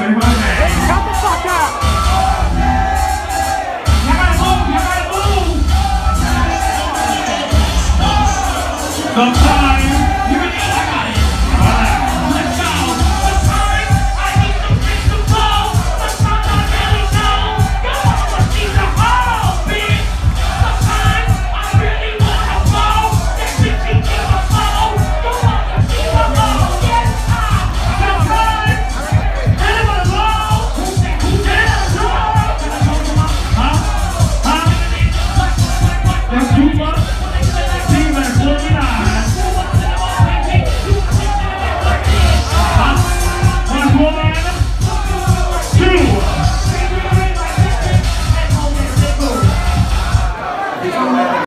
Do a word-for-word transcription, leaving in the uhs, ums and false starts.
say my name. Shut the fuck up! You gotta move, you gotta move! Sometimes